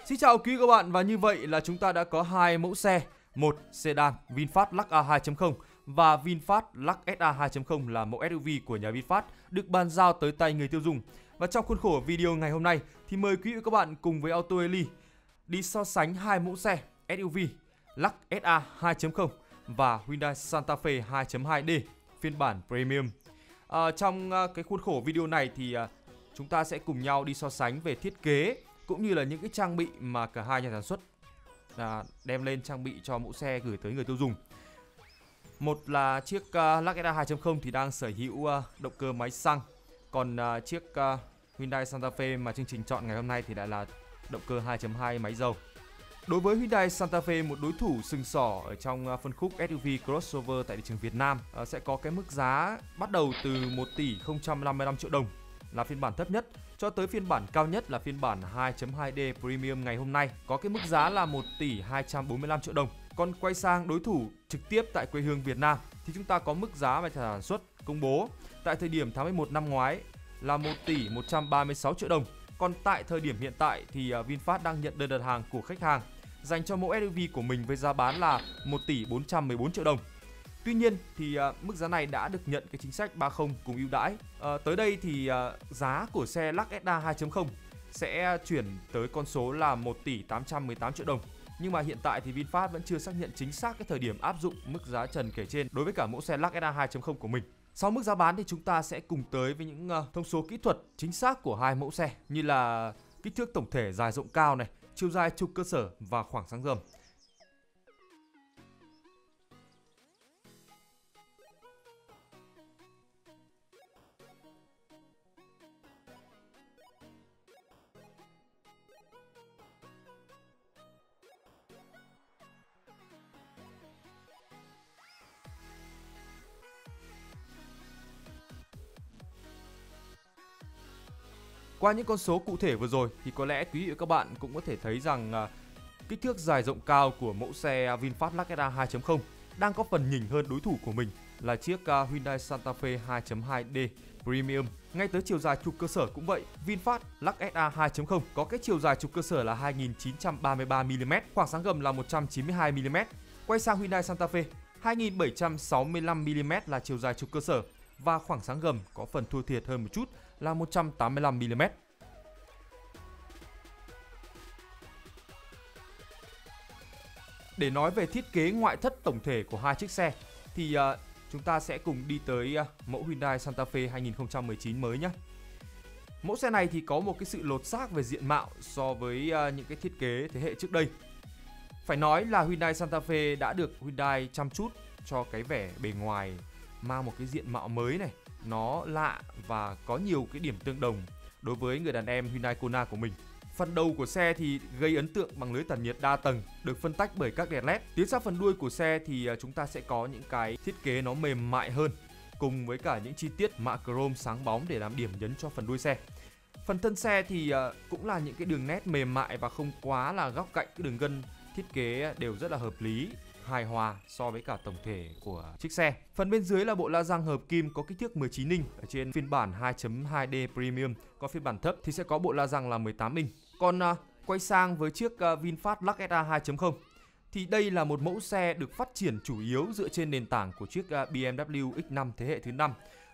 Xin chào quý các bạn, và như vậy là chúng ta đã có hai mẫu xe, một sedan VinFast Lux A 2.0 và VinFast Lux SA 2.0 là mẫu SUV của nhà VinFast được bàn giao tới tay người tiêu dùng. Và trong khuôn khổ video ngày hôm nay thì mời quý vị các bạn cùng với Auto Eli đi so sánh hai mẫu xe SUV Lux SA 2.0 và Hyundai Santa Fe 2.2D phiên bản Premium. Trong cái khuôn khổ video này thì chúng ta sẽ cùng nhau đi so sánh về thiết kế cũng như là những cái trang bị mà cả hai nhà sản xuất đem lên trang bị cho mẫu xe gửi tới người tiêu dùng. Một là chiếc Lux SA 2.0 thì đang sở hữu động cơ máy xăng, còn chiếc Hyundai Santa Fe mà chương trình chọn ngày hôm nay thì lại là động cơ 2.2 máy dầu. Đối với Hyundai Santa Fe, một đối thủ sừng sỏ ở trong phân khúc SUV crossover tại thị trường Việt Nam, sẽ có cái mức giá bắt đầu từ 1 tỷ 055 triệu đồng là phiên bản thấp nhất, cho tới phiên bản cao nhất là phiên bản 2.2D Premium ngày hôm nay có cái mức giá là 1 tỷ 245 triệu đồng. Còn quay sang đối thủ trực tiếp tại quê hương Việt Nam thì chúng ta có mức giá mà nhà sản xuất công bố tại thời điểm tháng 11 năm ngoái là 1 tỷ 136 triệu đồng. Còn tại thời điểm hiện tại thì VinFast đang nhận đơn đặt hàng của khách hàng dành cho mẫu SUV của mình với giá bán là 1 tỷ 414 triệu đồng. Tuy nhiên thì mức giá này đã được nhận cái chính sách 30 cùng ưu đãi. Tới đây thì giá của xe Lux SA 2.0 sẽ chuyển tới con số là 1 tỷ 818 triệu đồng. Nhưng mà hiện tại thì VinFast vẫn chưa xác nhận chính xác cái thời điểm áp dụng mức giá trần kể trên đối với cả mẫu xe Lux SA 2.0 của mình. Sau mức giá bán thì chúng ta sẽ cùng tới với những thông số kỹ thuật chính xác của hai mẫu xe, như là kích thước tổng thể dài rộng cao này, chiều dài trục cơ sở và khoảng sáng gầm. Qua những con số cụ thể vừa rồi thì có lẽ quý vị và các bạn cũng có thể thấy rằng kích thước dài rộng cao của mẫu xe VinFast Lux SA 2.0 đang có phần nhỉnh hơn đối thủ của mình là chiếc Hyundai Santa Fe 2.2D Premium. Ngay tới chiều dài trục cơ sở cũng vậy, VinFast Lux SA 2.0 có cái chiều dài trục cơ sở là 2933 mm, khoảng sáng gầm là 192 mm. Quay sang Hyundai Santa Fe, 2765 mm là chiều dài trục cơ sở và khoảng sáng gầm có phần thua thiệt hơn một chút là 185 mm. Để nói về thiết kế ngoại thất tổng thể của hai chiếc xe thì chúng ta sẽ cùng đi tới mẫu Hyundai Santa Fe 2019 mới nhé. Mẫu xe này thì có một cái sự lột xác về diện mạo so với những cái thiết kế thế hệ trước đây. Phải nói là Hyundai Santa Fe đã được Hyundai chăm chút cho cái vẻ bề ngoài mang một cái diện mạo mới này, nó lạ và có nhiều cái điểm tương đồng đối với người đàn em Hyundai Kona của mình. Phần đầu của xe thì gây ấn tượng bằng lưới tản nhiệt đa tầng được phân tách bởi các đèn LED. Tiến sang phần đuôi của xe thì chúng ta sẽ có những cái thiết kế nó mềm mại hơn cùng với cả những chi tiết mạ chrome sáng bóng để làm điểm nhấn cho phần đuôi xe. Phần thân xe thì cũng là những cái đường nét mềm mại và không quá là góc cạnh, cái đường gân thiết kế đều rất là hợp lý, hài hòa so với cả tổng thể của chiếc xe. Phần bên dưới là bộ la răng hợp kim có kích thước 19 inch ở trên phiên bản 2.2D Premium, còn phiên bản thấp thì sẽ có bộ la răng là 18 inch. Còn quay sang với chiếc VinFast Lux SA 2.0 thì đây là một mẫu xe được phát triển chủ yếu dựa trên nền tảng của chiếc BMW X5 thế hệ thứ 5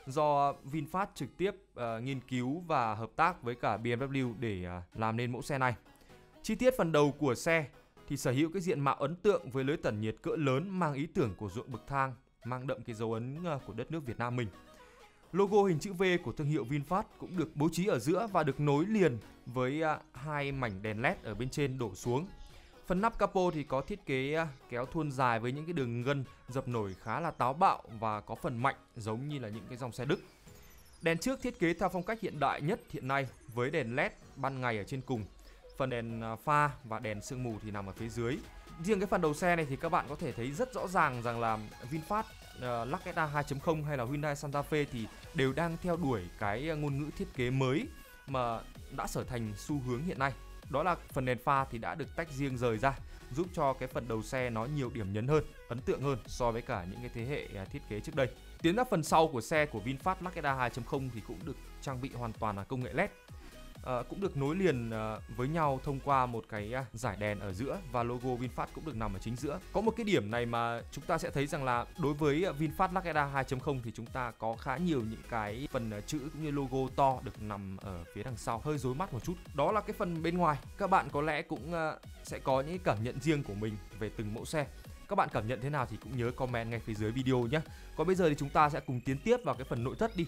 do VinFast trực tiếp nghiên cứu và hợp tác với cả BMW để làm nên mẫu xe này. Chi tiết phần đầu của xe thì sở hữu cái diện mạo ấn tượng với lưới tản nhiệt cỡ lớn mang ý tưởng của ruộng bậc thang, mang đậm cái dấu ấn của đất nước Việt Nam mình. Logo hình chữ V của thương hiệu VinFast cũng được bố trí ở giữa và được nối liền với hai mảnh đèn LED ở bên trên đổ xuống. Phần nắp capo thì có thiết kế kéo thuôn dài với những cái đường gân dập nổi khá là táo bạo và có phần mạnh giống như là những cái dòng xe Đức. Đèn trước thiết kế theo phong cách hiện đại nhất hiện nay với đèn LED ban ngày ở trên cùng. Phần đèn pha và đèn sương mù thì nằm ở phía dưới. Riêng cái phần đầu xe này thì các bạn có thể thấy rất rõ ràng rằng là VinFast Lux SA 2.0 hay là Hyundai Santa Fe thì đều đang theo đuổi cái ngôn ngữ thiết kế mới mà đã trở thành xu hướng hiện nay. Đó là phần đèn pha thì đã được tách riêng rời ra, giúp cho cái phần đầu xe nó nhiều điểm nhấn hơn, ấn tượng hơn so với cả những cái thế hệ thiết kế trước đây. Tiến ra phần sau của xe của VinFast Lux SA 2.0 thì cũng được trang bị hoàn toàn là công nghệ LED. cũng được nối liền với nhau thông qua một cái dải đèn ở giữa, và logo VinFast cũng được nằm ở chính giữa. Có một cái điểm này mà chúng ta sẽ thấy rằng là đối với VinFast Lux Era 2.0 thì chúng ta có khá nhiều những cái phần chữ cũng như logo to được nằm ở phía đằng sau, hơi rối mắt một chút. Đó là cái phần bên ngoài. Các bạn có lẽ cũng sẽ có những cảm nhận riêng của mình về từng mẫu xe. Các bạn cảm nhận thế nào thì cũng nhớ comment ngay phía dưới video nhé. Còn bây giờ thì chúng ta sẽ cùng tiến tiếp vào cái phần nội thất đi.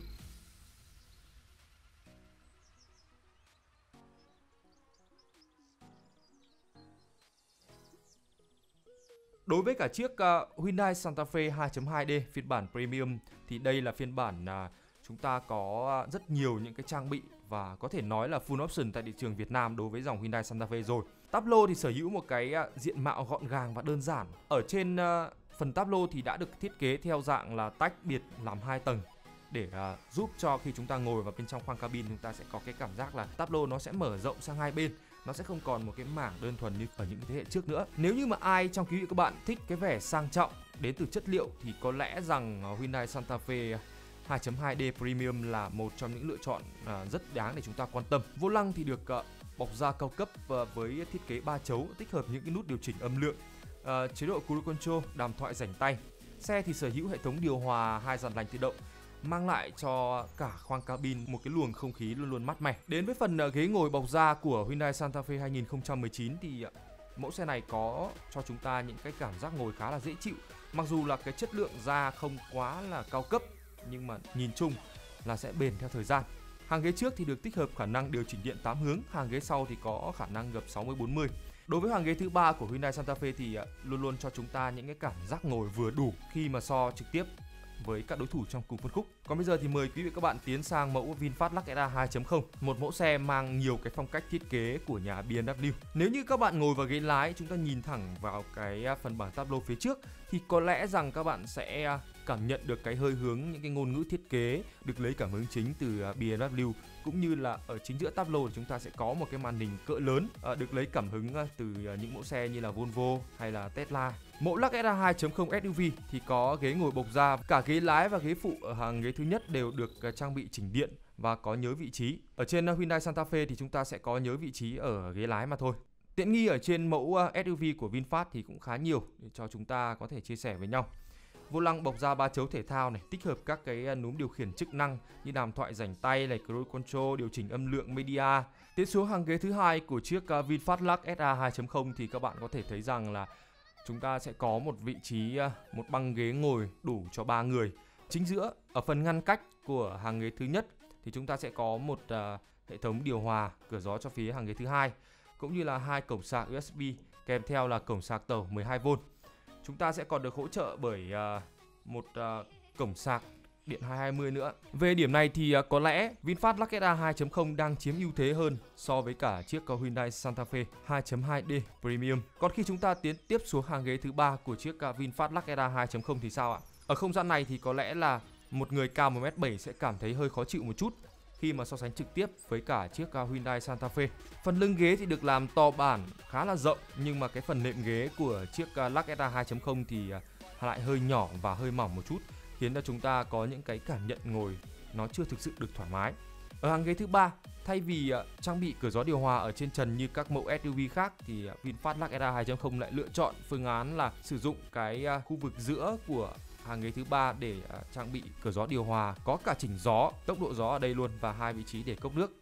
Đối với cả chiếc Hyundai Santa Fe 2.2D phiên bản Premium thì đây là phiên bản chúng ta có rất nhiều những cái trang bị và có thể nói là full option tại thị trường Việt Nam đối với dòng Hyundai Santa Fe rồi. Táp lô thì sở hữu một cái diện mạo gọn gàng và đơn giản. Ở trên phần táp lô thì đã được thiết kế theo dạng là tách biệt làm 2 tầng để giúp cho khi chúng ta ngồi vào bên trong khoang cabin chúng ta sẽ có cái cảm giác là táp lô nó sẽ mở rộng sang hai bên. Nó sẽ không còn một cái mảng đơn thuần như ở những thế hệ trước nữa. Nếu như mà ai trong quý vị các bạn thích cái vẻ sang trọng đến từ chất liệu thì có lẽ rằng Hyundai Santa Fe 2.2D Premium là một trong những lựa chọn rất đáng để chúng ta quan tâm. Vô lăng thì được bọc da cao cấp với thiết kế 3 chấu, tích hợp những cái nút điều chỉnh âm lượng, chế độ Cruise Control, đàm thoại rảnh tay. Xe thì sở hữu hệ thống điều hòa 2 dàn lạnh tự động, mang lại cho cả khoang cabin một cái luồng không khí luôn luôn mát mẻ. Đến với phần ghế ngồi bọc da của Hyundai Santa Fe 2019 thì mẫu xe này có cho chúng ta những cái cảm giác ngồi khá là dễ chịu. Mặc dù là cái chất lượng da không quá là cao cấp nhưng mà nhìn chung là sẽ bền theo thời gian. Hàng ghế trước thì được tích hợp khả năng điều chỉnh điện 8 hướng, hàng ghế sau thì có khả năng gập 60-40. Đối với hàng ghế thứ 3 của Hyundai Santa Fe thì luôn luôn cho chúng ta những cái cảm giác ngồi vừa đủ khi mà so trực tiếp với các đối thủ trong cùng phân khúc. Còn bây giờ thì mời quý vị các bạn tiến sang mẫu VinFast Lux Era 2.0, một mẫu xe mang nhiều cái phong cách thiết kế của nhà BMW. Nếu như các bạn ngồi vào ghế lái, chúng ta nhìn thẳng vào cái phần bảng tablo phía trước thì có lẽ rằng các bạn sẽ cảm nhận được cái hơi hướng, những cái ngôn ngữ thiết kế được lấy cảm hứng chính từ BMW, cũng như là ở chính giữa tablo thì chúng ta sẽ có một cái màn hình cỡ lớn được lấy cảm hứng từ những mẫu xe như là Volvo hay là Tesla. Mẫu Lux Era 2.0 SUV thì có ghế ngồi bọc da, cả ghế lái và ghế phụ ở hàng ghế thứ nhất đều được trang bị chỉnh điện và có nhớ vị trí. Ở trên Hyundai Santa Fe thì chúng ta sẽ có nhớ vị trí ở ghế lái mà thôi. Tiện nghi ở trên mẫu SUV của VinFast thì cũng khá nhiều để cho chúng ta có thể chia sẻ với nhau. Vô lăng bọc da 3 chấu thể thao này, tích hợp các cái núm điều khiển chức năng như đàm thoại rảnh tay này, Cruise Control, điều chỉnh âm lượng media. Tiến xuống hàng ghế thứ hai của chiếc VinFast Lux Era 2.0 thì các bạn có thể thấy rằng là chúng ta sẽ có một vị trí, một băng ghế ngồi đủ cho 3 người. Chính giữa, ở phần ngăn cách của hàng ghế thứ nhất thì chúng ta sẽ có một hệ thống điều hòa cửa gió cho phía hàng ghế thứ hai, cũng như là 2 cổng sạc USB kèm theo là cổng sạc tẩu 12V. Chúng ta sẽ còn được hỗ trợ bởi một cổng sạc điện 220 nữa. Về điểm này thì có lẽ VinFast Lux Era 2.0 đang chiếm ưu thế hơn so với cả chiếc Hyundai Santa Fe 2.2D Premium. Còn khi chúng ta tiến tiếp xuống hàng ghế thứ 3 của chiếc VinFast Lux Era 2.0 thì sao ạ? Ở không gian này thì có lẽ là một người cao 1m7 sẽ cảm thấy hơi khó chịu một chút khi mà so sánh trực tiếp với cả chiếc Hyundai Santa Fe. Phần lưng ghế thì được làm to bản, khá là rộng, nhưng mà cái phần nệm ghế của chiếc Lux Era 2.0 thì lại hơi nhỏ và hơi mỏng một chút, khiến cho chúng ta có những cái cảm nhận ngồi nó chưa thực sự được thoải mái. Ở hàng ghế thứ 3, thay vì trang bị cửa gió điều hòa ở trên trần như các mẫu SUV khác thì VinFast Lux Era 2.0 lại lựa chọn phương án là sử dụng cái khu vực giữa của hàng ghế thứ 3 để trang bị cửa gió điều hòa, có cả chỉnh gió, tốc độ gió ở đây luôn và 2 vị trí để cốc nước.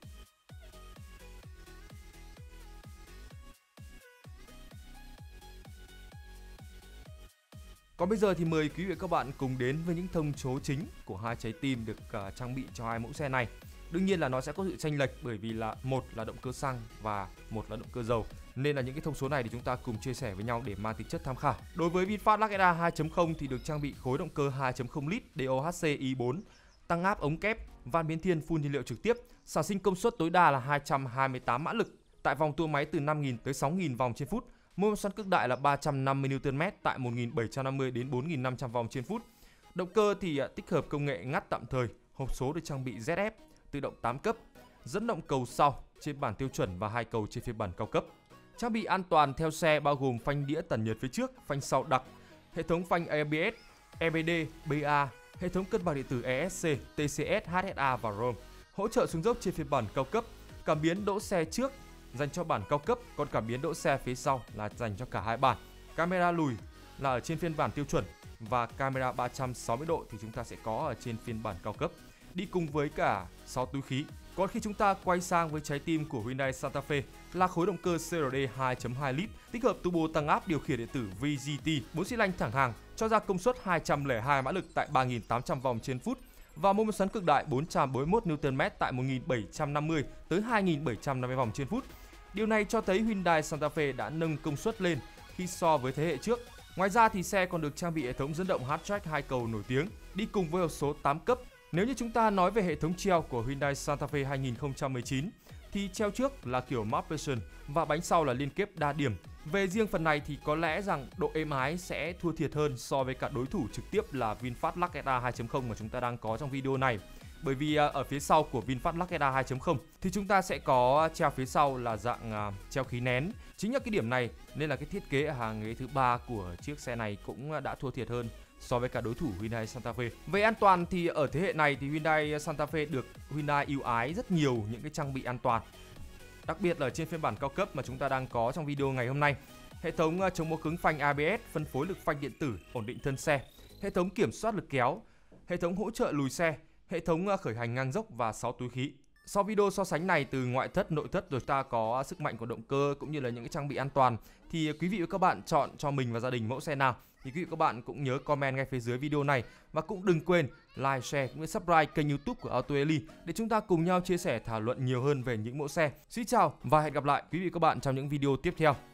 Còn bây giờ thì mời quý vị và các bạn cùng đến với những thông số chính của hai trái tim được trang bị cho hai mẫu xe này. Đương nhiên là nó sẽ có sự chênh lệch bởi vì là một là động cơ xăng và một là động cơ dầu. Nên là những cái thông số này thì chúng ta cùng chia sẻ với nhau để mang tính chất tham khảo. Đối với VinFast Lux Era 2.0 thì được trang bị khối động cơ 2.0 lít DOHC i4, tăng áp ống kép, van biến thiên phun nhiên liệu trực tiếp, sản sinh công suất tối đa là 228 mã lực tại vòng tua máy từ 5.000 tới 6.000 vòng trên phút. Mô xoắn cực đại là 350 Nm tại 1.750 đến 4.500 vòng trên phút. Động cơ thì tích hợp công nghệ ngắt tạm thời, hộp số được trang bị ZF, tự động 8 cấp, dẫn động cầu sau trên bản tiêu chuẩn và 2 cầu trên phiên bản cao cấp. Trang bị an toàn theo xe bao gồm phanh đĩa tản nhiệt phía trước, phanh sau đặc, hệ thống phanh ABS, EBD, BA, hệ thống cân bằng điện tử ESC, TCS, HSA và ROM. Hỗ trợ xuống dốc trên phiên bản cao cấp, Cảm biến đỗ xe trước dành cho bản cao cấp, còn cảm biến đỗ xe phía sau là dành cho cả hai bản. Camera lùi là ở trên phiên bản tiêu chuẩn và camera 360 độ thì chúng ta sẽ có ở trên phiên bản cao cấp, đi cùng với cả 6 túi khí. Còn khi chúng ta quay sang với trái tim của Hyundai Santa Fe là khối động cơ CRD 2.2 lít tích hợp turbo tăng áp điều khiển điện tử VGT 4 xi lanh thẳng hàng cho ra công suất 202 mã lực tại 3.800 vòng trên phút và mô men xoắn cực đại 441 Nm tại 1.750 tới 2.750 vòng trên phút. Điều này cho thấy Hyundai Santa Fe đã nâng công suất lên khi so với thế hệ trước. Ngoài ra thì xe còn được trang bị hệ thống dẫn động H-Track 2 cầu nổi tiếng đi cùng với hộp số 8 cấp. Nếu như chúng ta nói về hệ thống treo của Hyundai Santa Fe 2019 thì treo trước là kiểu Mapleson và bánh sau là liên kết đa điểm. Về riêng phần này thì có lẽ rằng độ êm ái sẽ thua thiệt hơn so với cả đối thủ trực tiếp là VinFast Lacketta 2.0 mà chúng ta đang có trong video này. Bởi vì ở phía sau của VinFast Lacketta 2.0 thì chúng ta sẽ có treo phía sau là dạng treo khí nén. Chính là cái điểm này nên là cái thiết kế ở hàng ghế thứ 3 của chiếc xe này cũng đã thua thiệt hơn so với cả đối thủ Hyundai Santa Fe. Về an toàn thì ở thế hệ này thì Hyundai Santa Fe được Hyundai ưu ái rất nhiều những cái trang bị an toàn. Đặc biệt là trên phiên bản cao cấp mà chúng ta đang có trong video ngày hôm nay. Hệ thống chống bó cứng phanh ABS, phân phối lực phanh điện tử, ổn định thân xe, hệ thống kiểm soát lực kéo, hệ thống hỗ trợ lùi xe, hệ thống khởi hành ngang dốc và 6 túi khí. Sau video so sánh này từ ngoại thất, nội thất rồi ta có sức mạnh của động cơ cũng như là những cái trang bị an toàn thì quý vị và các bạn chọn cho mình và gia đình mẫu xe nào thì quý vị và các bạn cũng nhớ comment ngay phía dưới video này và cũng đừng quên like, share cũng như subscribe kênh YouTube của AutoEli để chúng ta cùng nhau chia sẻ thảo luận nhiều hơn về những mẫu xe. Xin chào và hẹn gặp lại quý vị và các bạn trong những video tiếp theo.